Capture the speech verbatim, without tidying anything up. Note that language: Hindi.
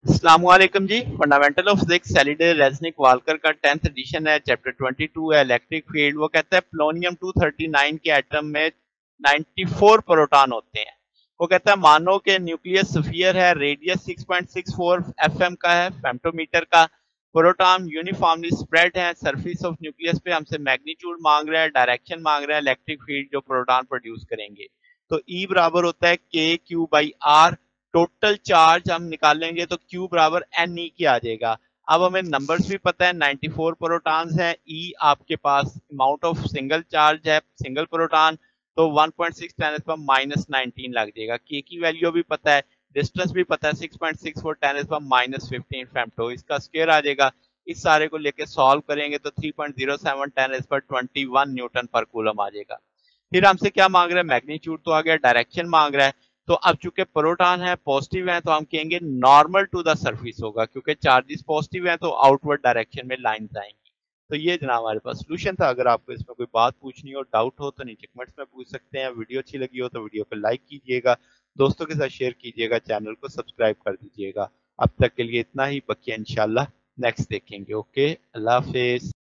अस्सलामुअलैकुम जी। Fundamental of physics Halliday Resnick Walker का टेंथ एडिशन है, चैप्टर बाईस है इलेक्ट्रिक फील्ड। वो कहता है पोलोनियम दो सौ उनतालीस के एटम में चौरानवे प्रोटॉन होते हैं। वो कहता है मानो के न्यूक्लियस स्फीयर है, रेडियस छह पॉइंट छह चार एफएम का है, फेम्टोमीटर का। प्रोटॉन यूनिफॉर्मली स्प्रेड है सरफेस ऑफ न्यूक्लियस पे। हमसे मैग्नीट्यूड मांग रहा है, डायरेक्शन मांग रहा है, इलेक्ट्रिक फील्ड जो प्रोटॉन प्रोड्यूस करेंगे। तो ई बराबर होता है K Q by R. Total charge हम निकालेंगे तो Q बराबर एन ई के आ जाएगा। अब हमें नंबर्स भी पता है, चौरानवे प्रोटॉन्स हैं। E आपके पास अमाउंट ऑफ सिंगल चार्ज है, सिंगल प्रोटॉन, तो वन पॉइंट सिक्स टेन पर माइनस नाइनटीन लग जाएगा। K की वैल्यू भी पता है, डिस्टेंस भी पता है, six point six four ten पर माइनस फिफ्टीन फेम्टो, इसका स्क्वायर आ जाएगा। इस सारे को लेके सॉल्व करेंगे तो three point zero seven ten पर ट्वेंटी वन न्यूटन पर कूलम आ जाएगा। फिर हमसे क्या मांग रहा है, मैग्नीट्यूड तो आ गया, डायरेक्शन मांग रहा है। तो अब चूंकि प्रोटॉन है, पॉजिटिव है, तो हम कहेंगे नॉर्मल टू द सरफेस होगा, क्योंकि चार्जेस पॉजिटिव है तो आउटवर्ड डायरेक्शन में लाइंस आएंगी। तो ये जनाब हमारे पास सोल्यूशन था। अगर आपको इसमें कोई बात पूछनी हो, डाउट हो, तो नीचे कमेंट्स में पूछ सकते हैं। वीडियो अच्छी लगी हो तो वीडियो को लाइक कीजिएगा, दोस्तों के साथ शेयर कीजिएगा, चैनल को सब्सक्राइब कर दीजिएगा। अब तक के लिए इतना ही, बाकी इंशाल्लाह नेक्स्ट देखेंगे। ओके, अल्लाह हाफिज।